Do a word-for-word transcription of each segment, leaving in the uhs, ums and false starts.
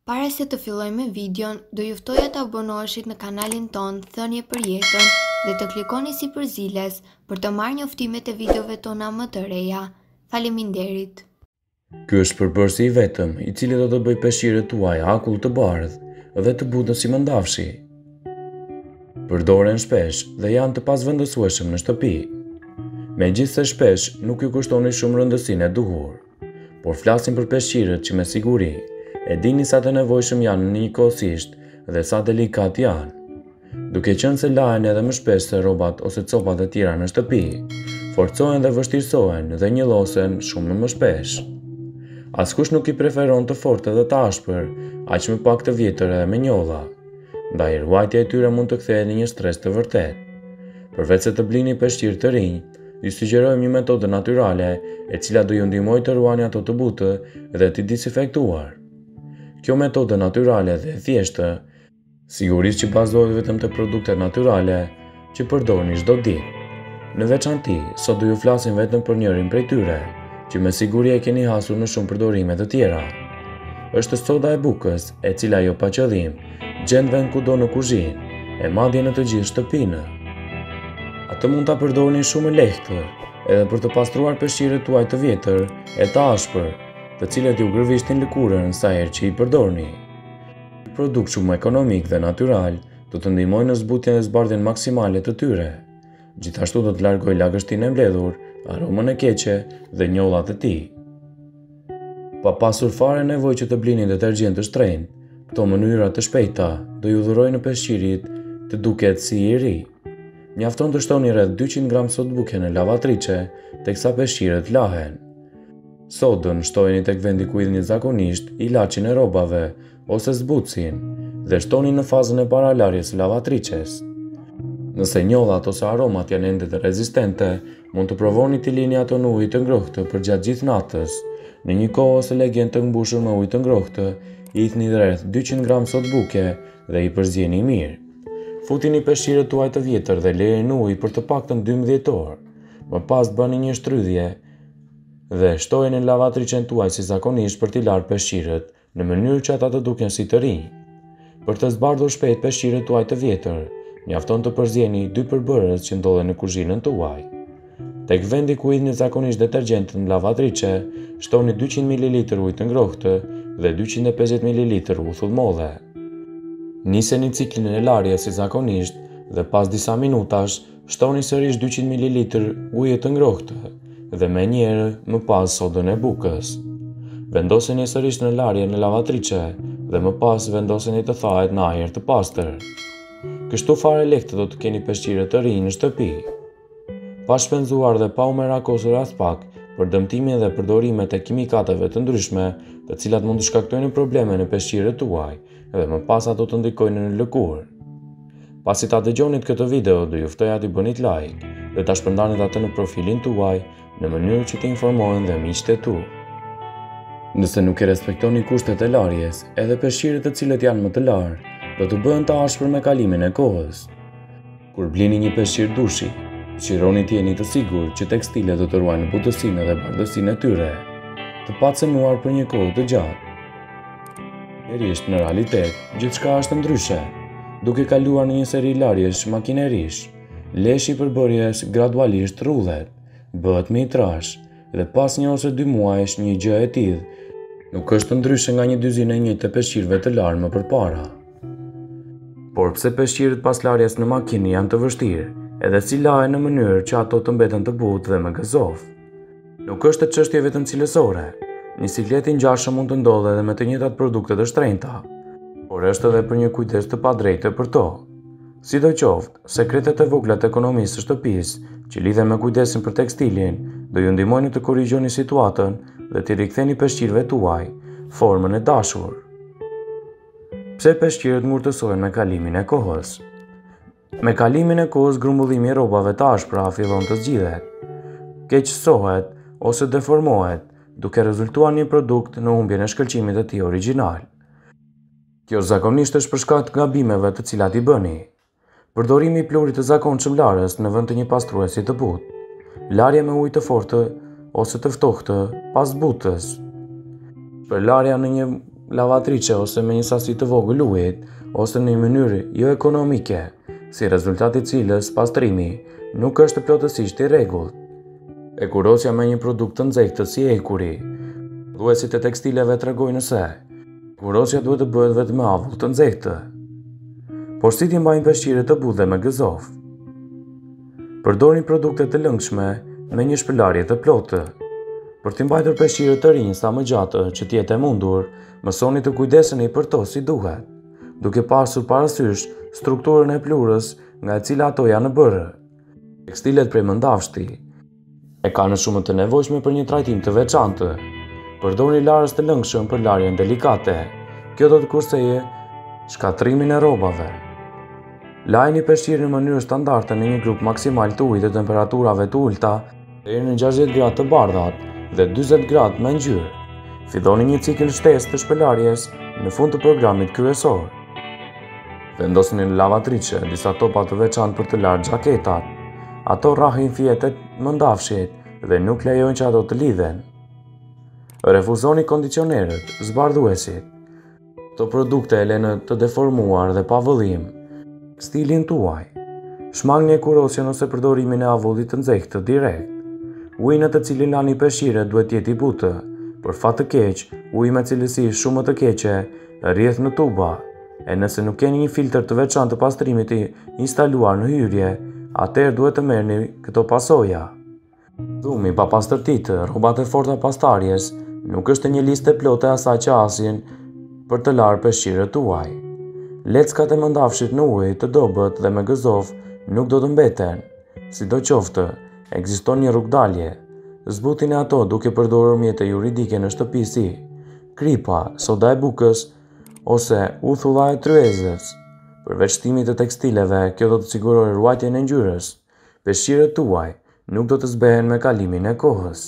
Para se të filloj me videon, do juftoja të abonoheshit në kanalin ton Thënie për Jetën dhe të klikoni si përziles për të marrë njoftimet e videove tona më të reja. Faleminderit. Ky është përbërësi i vetëm i cili do të bëj peshqirët tuaj akull të bardhë dhe të butën si mëndafshi. Përdoren shpesh dhe janë të pasvendësueshëm në shtëpi. Megjithse shpesh nuk ju kushtoni shumë rëndësinë e duhur, por flasim për peshqirët që me siguri e dini sa të nevojshëm janë njëkohësisht dhe sa delikat janë. Duke qenë se lahen edhe më shpesh se rrobat ose copat e tjera në shtëpi, forcohen dhe vështirësohen dhe njëllosen shumë më shpesh. Askush nuk i preferon të fortë dhe të ashpër, aq më pak të vjetër edhe me njolla. Ndaj ruajtja e tyre mund të kthehet në një stres të vërtet. Përveç se të blini peshqirë të rinj, ju sugjerojmë një metodë natyrale e cila do ju ndihmojë të ruani ato të butë dhe të disinfektuar. Kjo metodë natyrale dhe e thjeshtë, sigurisht që bazohet vetëm te produktet natyrale që përdorni çdo ditë. Në veçanti, sot do ju flasim vetëm për njërin prej tyre, që me siguri e keni hasur në shumë përdorime të tjera. Është soda e bukës, e cila jo pa qëllim gjen vend kudo në kuzhinë, e madje në të gjithë shtëpinë. Atë mund ta përdorni shumë lehtë, edhe për të pastruar peshqirët tuaj të vjetër e të ashpër, të cilët ju gërvishtin lëkurën sa herë që i përdorni. Ky produkt shumë ekonomik dhe natyral do të ndihmojë në zbutjen dhe zbardhjen maksimale të tyre. Gjithashtu do të largojë lagështinë e mbledhur, aromën e keqe dhe njollat e tij. Pa pasur fare nevojë që të blini detergjent të shtrenjtë, këto mënyra të shpejta do ju dhurojnë peshqirit të duket si i ri. Mjafton të shtoni rreth dyqind gram sodë buke në lavatriçe teksa peshqirët lahen. Sodën shtojeni tek vendi ku idhni zakonisht ilaçin e rrobave ose zbutësin dhe shtoni në fazën e paralarjes së lavatriçes. Nëse njollat ose aromat janë ende të rezistente, mund të provoni t'i lini ato në ujë të ngrohtë përgjatë gjithë natës. Në një kohë ose legjen të mbushur me ujë të ngrohtë, idhni rreth dyqind gram sodë buke dhe i përzjeni mirë. Futini peshqirët tuaj të vjetër dhe lejeni në ujë për të paktën dymbëdhjetë orë. Më pas bëni një shtrydhje dhe shtojeni në lavatriçen tuaj si zakonisht për t'i larë peshqirët në mënyrë që ata të duken si të rinj. Për të zbardhur shpejt peshqirët tuaj të vjetër, mjafton të përzjeni dy përbërës që ndodhen në kuzhinën tuaj. Tek vendi ku idhni zakonisht detergjentën në lavatriçe, shtoni dyqind mililitër ujë të ngrohtë dhe dyqind e pesëdhjetë mililitër uthull modhe. Niseni ciklin e larjes si zakonisht dhe pas disa minutash shtoni sërish dyqind mililitër ujë të ngrohtë dhe me njëherë më pas sodën e bukës. Vendoseni sërish në larje në lavatriçe dhe më pas vendoseni të thahet në ajër të pastër. Kështu fare lehtë do të keni peshqirë të rinj në shtëpi. Pa shpenzuar dhe pa u merakosur as pak për dëmtimin dhe përdorimet e kimikateve të ndryshme, të cilat mund të shkaktojnë probleme në peshqirët tuaj dhe më pas ato të ndikojnë në lëkurë. Pasi ta dëgjonit këtë video, do ju ftoja t'i bënit like dhe ta shpërndanit atë në profilin tuaj në mënyrë që të informohen dhe miqtë e tu. Nëse nuk e respektoni kushtet e larjes, edhe peshqirët të cilët janë më të larë, do të bëhen të ashpër me kalimin e kohës. Kur blini një peshqir dushi, shironi të jeni të sigurt që tekstilet do të ruajnë butësinë dhe bardhësinë e tyre, të pacënuar për një kohë të gjatë. Megjithatë, në realitet, gjithçka është ndryshe. Duke kaluar në një seri larjesh makinerish, leshi i përbërjes gradualisht rrullet, bëhet më i trash dhe pas një ose dy muajsh një gjë e tillë nuk është ndryshe nga një dyzinë e njëjtë të peshqirëve të larë më përpara. Por pse peshqirët pas larjes në makinë janë të vështirë, edhe si lahen në mënyrë që ato të mbeten të butë dhe më gëzoftë? Nuk është çështje vetëm cilësore. Një siklet i ngjashëm mund të ndodhë edhe me të njëjtat produkte të shtrenjta, por është edhe për një kujdes të padrejtë për to. Sidoqoftë, sekretet e vogla të ekonomisë së shtëpisë, që lidhen me kujdesin për tekstilin, do ju ndihmojnë të korrigjoni situatën dhe t'i riktheni peshqirëve tuaj formën e dashur. Pse peshqirët ngurtësohen me kalimin e kohës? Me kalimin e kohës, grumbullimi i rrobave të ashpra fillon të zgjidhet, keqësohet ose deformohet, duke rezultuar një produkt në humbjen e shkëlqimit të tij origjinal. Kjo zakonisht është për shkak të gabimeve të cilat i bëni. Përdorimi i pluhurit të zakonshëm larës në vend të një pastruesi të butë, larja me ujë të fortë ose të ftohtë pas butës. Për larja në një lavatrice ose me një sasi të vogël ujit, ose në një mënyrë jo ekonomike, si rezultat i cilës pastrimi nuk është plotësisht i rregullt. Ekurosja me një produkt të nxehtë si ekuri. Prodhuesit e tekstileve tregojnë se ekurosja duhet të bëhet vetëm me avull të nxehtë. Por si t'i mbajnë peshqirët të butë dhe me gëzof? Përdorni produkte të lëngshme me një shpërlarje të plotë. Për t'i mbajtur peshqirët të rinj sa më gjatë që t'jetë e mundur, mësoni të kujdeseni për to si duhet, duke pasur parasysh strukturën e plurës nga e cila ato janë bërë. Tekstilet prej mëndafshti e kanë shumë të nevojshme për një trajtim të veçantë. Përdorni larës të lëngshëm për larjen delikate. Kjo do të kurseje shkatrimin e rrobave. Lajni peshqirën në mënyrë standarde në një grup maksimal të ujit të temperaturave të ulta deri në gjashtëdhjetë gradë të bardhat dhe dyzet gradë me ngjyrë. Filloni një cikël shtesë të shpëlarjes në fund të programit kryesor. Vendosni në lavatrice disa topa të veçantë për të larë xhaketat. Ato rrahin fjetet mëndafshit dhe nuk lejojnë që ato të lidhen. Refuzoni kondicionerët, zbardhuesit. Këto produkte e lënë të deformuar dhe pa vëllim tekstilin tuaj. Shmangni ekurosjen ose përdorimin e avullit të nxehtë direkt. Uji në të cilin lani peshqirët duhet jetë i butë. Për fat të keq, uji me cilësi shumë të keqe rrjedh në tuba, e nëse nuk keni një filtr të veçantë të pastrimit i instaluar në hyrje, atëherë duhet të merrni këto pasoja. Dhumi pa pastërtitë, rrobat e forta pastarjes, nuk është një listë e plotë e asaj që asin për të larë peshqirët tuaj. Leckat e mëndafshit në ujë të dobët dhe me gëzof nuk do të mbeten. Sidoqoftë, ekziston një rrugdalje. Zbutini ato duke përdorur mjete juridike në shtëpi si kripa, soda e bukës ose uthulla e tryezës. Përveç shtimit të tekstileve, kjo do të sigurojë ruajtjen e ngjyrës. Peshqirët tuaj nuk do të zbehen me kalimin e kohës.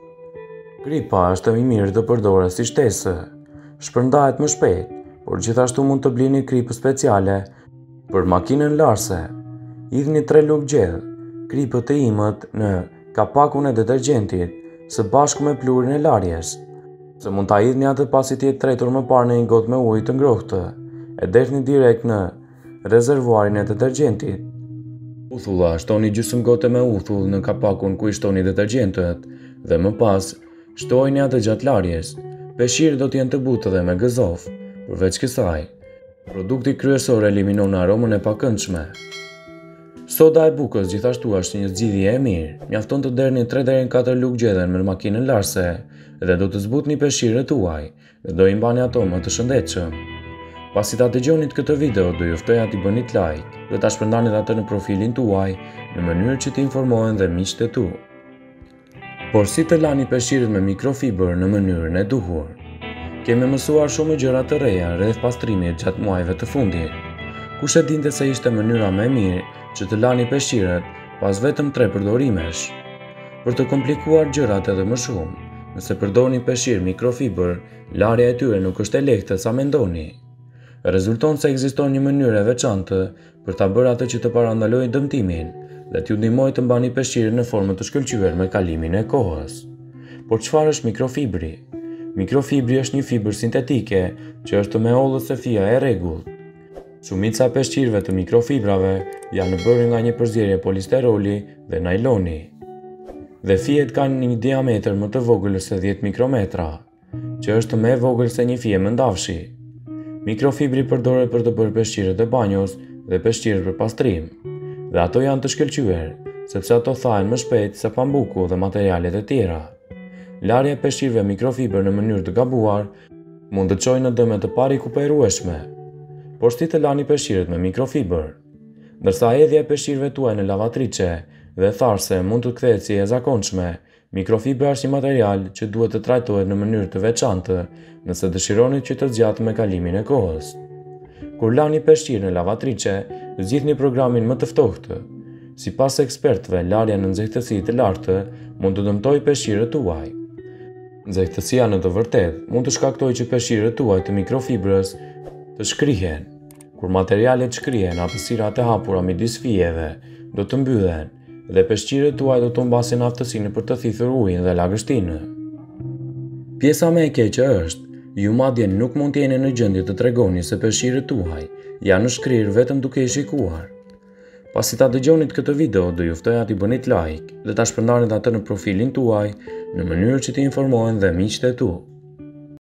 Kripa është më mirë të përdoret si shtesë. Shpërndahet më shpejt, por gjithashtu mund të blini kripë speciale për makinën larse. Hidhni tre lugë gjellë, kripët e imët në kapakun e detergjentit së bashku me pluhurin e larjes. Se mund ta hidhni atë pasi të jetë tretur më parë në një gotë me ujë të ngrohtë, e dertni direkt në rezervuarin e detergjentit. Uthulla shtoni gjysmë gote me uthull në kapakun ku i shtoni detergjentët dhe më pas shtojini atë gjatë larjes. Peshqirët do të jenë të butë dhe me gëzof. Përveç kësaj, produkti kryesor eliminon aromën e pakëndshme. Soda e bukës gjithashtu është një zgjidhje e mirë. Mjafton të derni tre deri në katër lugë gjedhen me makinën larse dhe do të zbutni peshqirët tuaj dhe do i mbani ato më të shëndetshëm. Pasi ta dëgjonit këtë video, do ju ftoja t'i bënit like dhe ta shpërndanit atë në profilin tuaj në mënyrë që t'i informohen dhe miqtë e tu. Por si të lani peshqirët me mikrofiber në mënyrën e duhur? Kemi mësuar shumë gjëra të reja rreth pastrimit gjatë muajve të fundit. Kush e dinte se ishte mënyra më e mirë që të lani peshqirët pas vetëm tre përdorimesh? Për të komplikuar gjërat edhe më shumë, nëse përdorni peshqirë mikrofiber, larja e tyre nuk është e lehtë sa mendoni. Rezulton se ekziston një mënyrë e veçantë për ta bërë atë që të parandalojë dëmtimin dhe t'ju ndihmojë të mbani peshqirën në formë të shkëlqyer me kalimin e kohës. Por çfarë është mikrofibri? Mikrofibri është një fibër sintetike që është me hollë se fija e rregullt. Shumica e peshqirëve të mikrofibrave janë bërë nga një përzierje polisteroli dhe nailoni. Dhe fijet kanë një diametër më të vogël se dhjetë mikrometra, që është më e vogël se një fije mëndafshi. Mikrofibri përdoret për të bërë peshqirët e banjos dhe peshqirët për pastrim, dhe ato janë të shkëlqyer, sepse ato thahen më shpejt se pambuku dhe materialet e tjera. Larja e peshqirëve mikrofiber në mënyrë të gabuar mund të çojë në dëme të parikuperueshme. Por si të lani peshqirët me mikrofiber? Ndërsa hedhja e peshqirëve tuaj në lavatrice dhe tharse mund të kthehet si e zakonshme, mikrofibra është një material që duhet të trajtohet në mënyrë të veçantë nëse dëshironi që të zgjatë me kalimin e kohës. Kur lani peshqirë në lavatrice, zgjidhni programin më të ftohtë. Sipas ekspertëve, larja në nxehtësi të lartë mund të dëmtojë peshqirët tuaj. Nxehtësia në të vërtetë mund të shkaktojë që peshqirët tuaj të mikrofibrës të shkrihen. Kur materialet shkrihen, hapësirat e hapura midis fijeve do të mbyllen dhe peshqirët tuaj do të humbasin aftësinë për të thithur ujin dhe lagështinë. Pjesa më e keqe është, Ju madje nuk mund t'jeni në gjendje të tregoni se peshqirët tuaj janë në shkrirë vetëm duke i shikuar. Pasi ta dëgjonit këtë video, do ju ftoja t'i bënit like dhe ta shpërndarnit atë në profilin tuaj në mënyrë që t'i informohen dhe miqtë e tu.